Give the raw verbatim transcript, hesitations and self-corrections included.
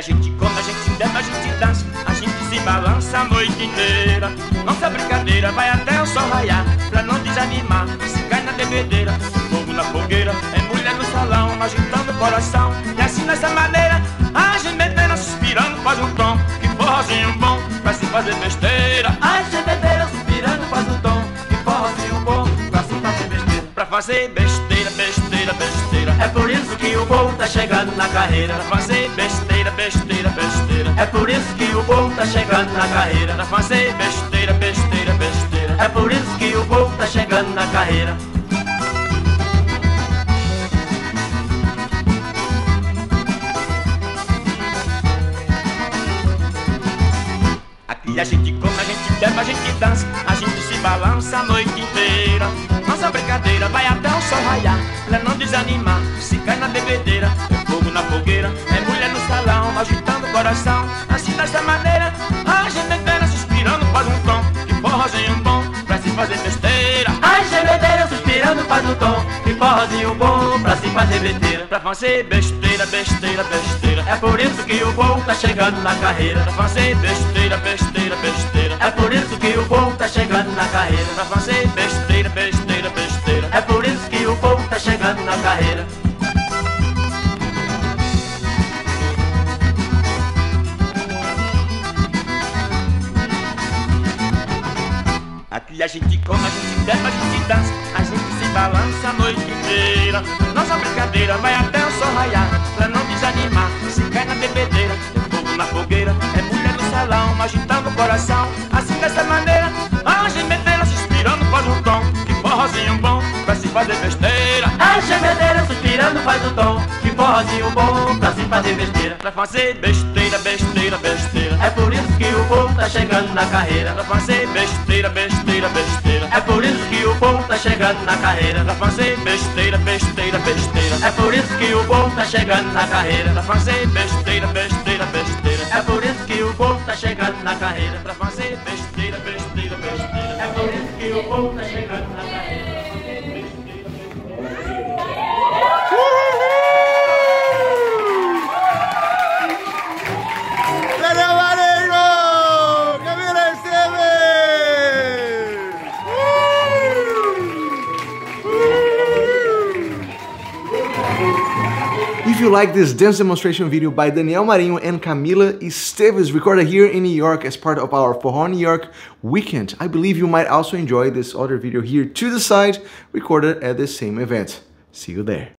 gente come, a gente bebe, a gente dança, a gente se balança a noite inteira. Nossa brincadeira vai até o sol raiar, pra não desanimar, se cai na bebedeira. Fogo na fogueira, é mulher no salão, agitando o coração. E assim dessa maneira, a gente bebedeira suspirando faz um tom. Que forrozinho bom, pra se fazer besteira. A gente bebedeira suspirando faz um tom. Que forrozinho bom, pra se fazer besteira. Pra fazer besteira, besteira, besteira. É por isso que o povo tá chegando na carreira. Pra fazer besteira, besteira, besteira. É por isso que o povo tá chegando na carreira. Pra fazer besteira, besteira, besteira. É por isso que o povo tá chegando na carreira. Aqui a gente come, a gente bebe, a gente dança, a gente se balança a noite inteira. Nossa brincadeira vai até o sol raiar, pra não desanimar, se cai na bebedeira. É fogo na fogueira, é mulher no salão, agitando o coração. Assim dessa maneira, a gemedeira suspirando faz um tom. Que forrozinho bom, pra se fazer besteira. A gemedeira suspirando faz um tom. Que forrozinho bom, pra se fazer besteira. Pra fazer besteira, besteira, besteira. É por isso que o povo tá chegando na carreira. Pra fazer besteira, besteira, besteira. É por isso que o povo tá chegando na carreira. Pra fazer besteira, besteira, besteira. É por isso que o povo tá chegando na carreira. Aqui a gente come, a gente bebe, a gente dança, a gente se balança a noite inteira. Nossa brincadeira vai até o sol raiar, pra não desanimar, se cai na bebedeira. É fogo na fogueira, é mulher no salão, agitando o coração. Assim dessa maneira, a gemedeira suspirando faz um tom. Que forrozinho bom, pra se fazer besteira. A gemedeira suspirando faz um tom. Que forrozinho bom, pra se fazer besteira. Pra fazer besteira, besteira, besteira. É por isso que o povo tá chegando na carreira. Pra fazer besteira, besteira, besteira. É por isso que o povo tá chegando na carreira. Pra fazer besteira, besteira, besteira. É por isso que o povo tá chegando na carreira. Pra fazer besteira, besteira, besteira. É por isso que o povo tá chegando na carreira. Pra fazer besteira, besteira, besteira. É por isso que o povo tá chegando na carreira. If you like this dance demonstration video by Daniel Marinho and Camila Esteves, recorded here in New York as part of our Forró New York weekend, I believe you might also enjoy this other video here to the side, recorded at the same event. See you there.